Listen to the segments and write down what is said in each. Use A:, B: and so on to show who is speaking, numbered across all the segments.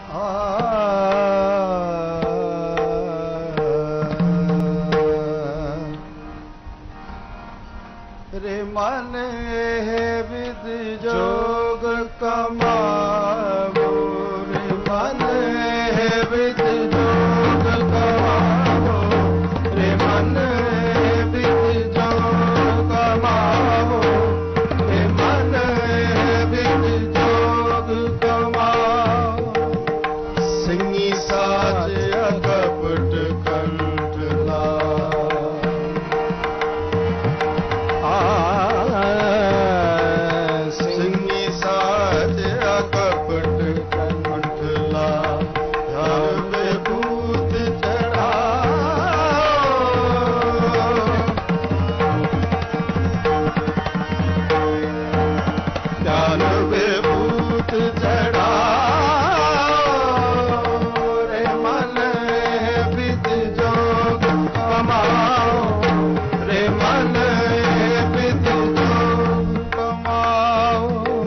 A: रे मन विद जोग कमावो, रे मन विद जोग कमावो, रे मन विद जोग कमावो, रे मन विद जोग कमावो। सिंगी साज अकपट कंठ सिंगी साज अकपट कंठ ला, ध्यान में भूत चढ़ाओ, ध्यान में भूत चढ़ाओ, रे मन विद जोग कमाओ, रे मन विद जोग कमाओ।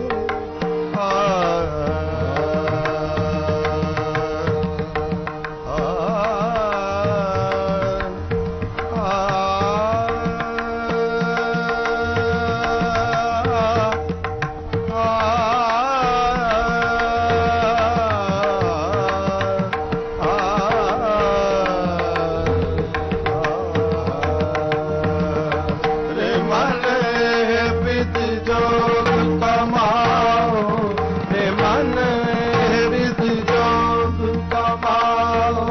A: रे मन विद जोग कमाओ, रे मन विद जोग कमाओ।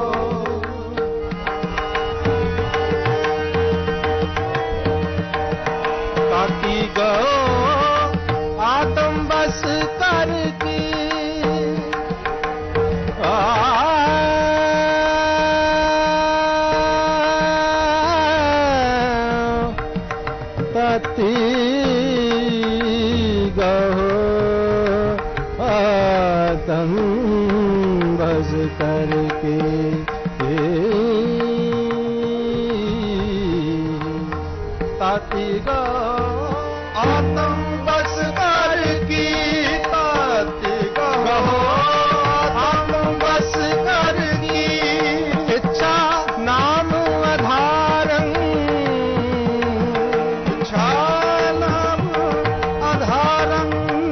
A: काटी गो आत्म बस करके, पति गहो आत्म बस करके, ताती गो आत्म बस करके, ताती गहो आत्म बस करके, इच्छा नाम आधारं, इच्छा नाम आधारं,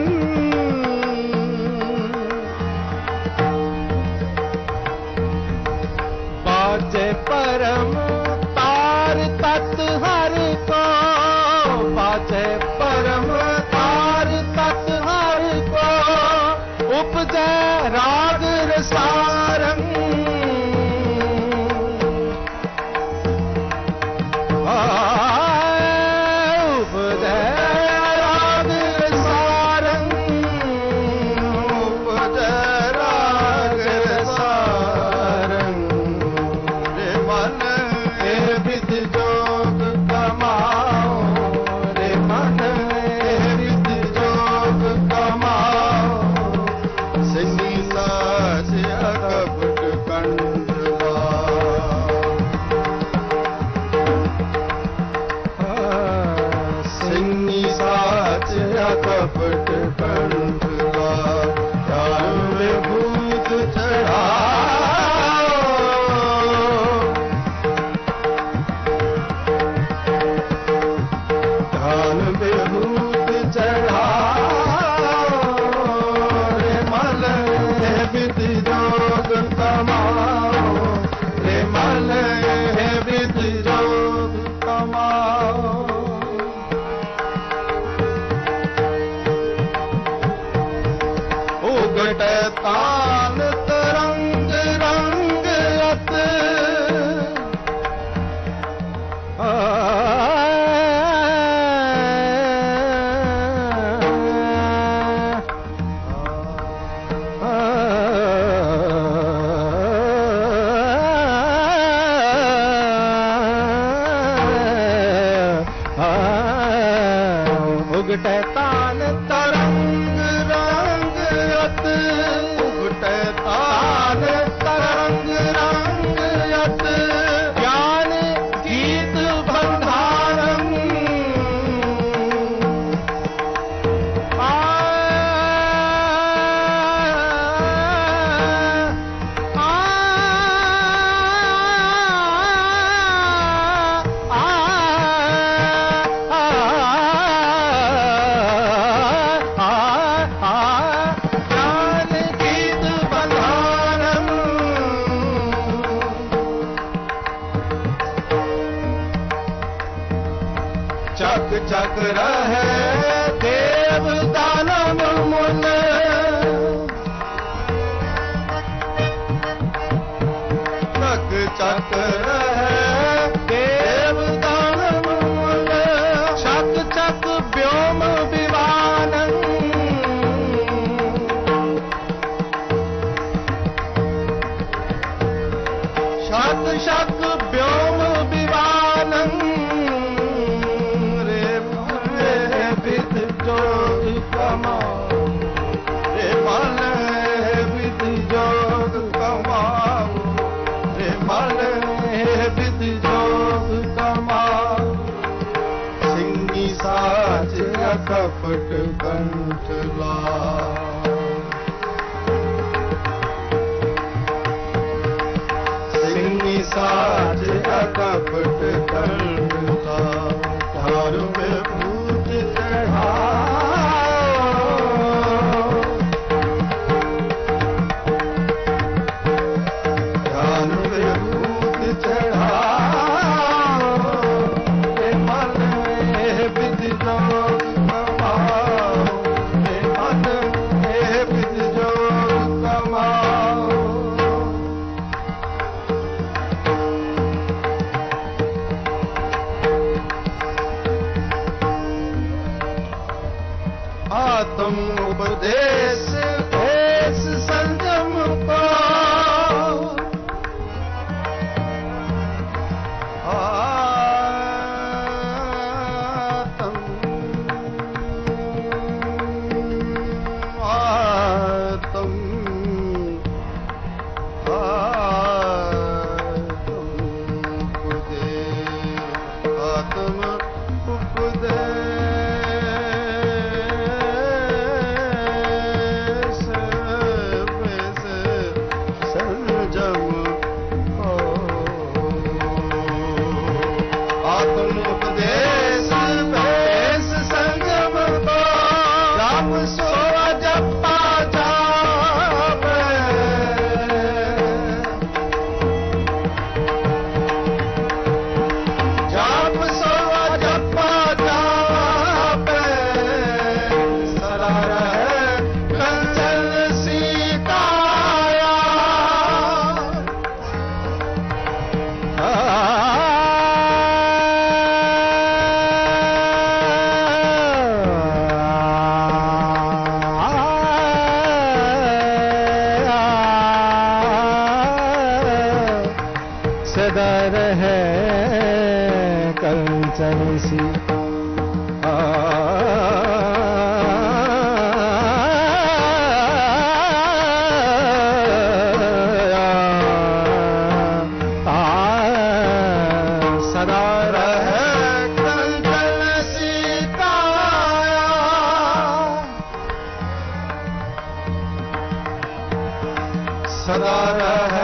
A: बाजे परम तार तत् हर को, बाजे परम तार तत् हर को, उपजै राग रसारं, उपजै राग रसारं, उपजै राग रसारं। रे मन विद जोग कमाओ, रे मन विद जोग कमाओ। सिंगी साज अकपट कंठ ला, सिंगी साज अकपट कंठ ला, ध्यान में भूत चढ़ाओ, ध्यान में भूत चढ़ाओ, रे मन विद जोग कमाओ, रे मन विद जोग कमाओ। उगट तान तरंग रंग अत, उगट तान तरंग रंग अत, उगट चक्र है देव दानव मुन चक चक्र है देव दानव मुन चक चक व्योम विमानं शत शत व्योम विमानं रे विद जोग कमाओ रे मन विद जोग कमाओ रे मन विद जोग कमाओ सिंगी साच कपट कंठ लाओ सिंगी साच कपट कंठ लाओ तारु में भूत चढ़ाओ ध्यान में भूत चढ़ाओ रे मन विद जोग कमाओ रे मन विद जोग कमाओ आत्म उपदेश देश संयम को आत्म उपदेश संयम को आत्मोपदेश भेष संयम को राम सो जपा जापे जाप सो जपा जापे सदा रहे कंचन सीताया सदा रहे कंचन सी सदा रहे कंचन सीताया सदा रहे